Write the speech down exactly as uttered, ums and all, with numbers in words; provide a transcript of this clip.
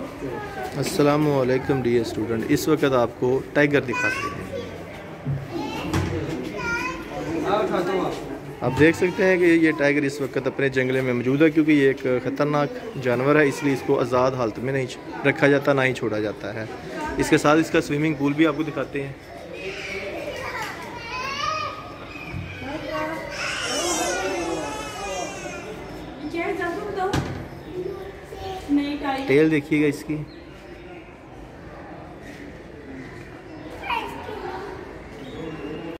अस्सलामु अलैकुम dear student, इस वक्त आपको टाइगर दिखाते हैं। आप देख सकते हैं कि ये टाइगर इस वक्त अपने जंगले में मौजूद है, क्योंकि ये एक ख़तरनाक जानवर है, इसलिए इसको आज़ाद हालत में नहीं रखा जाता, ना ही छोड़ा जाता है। इसके साथ इसका स्विमिंग पूल भी आपको दिखाते हैं। टेल देखिएगा इसकी।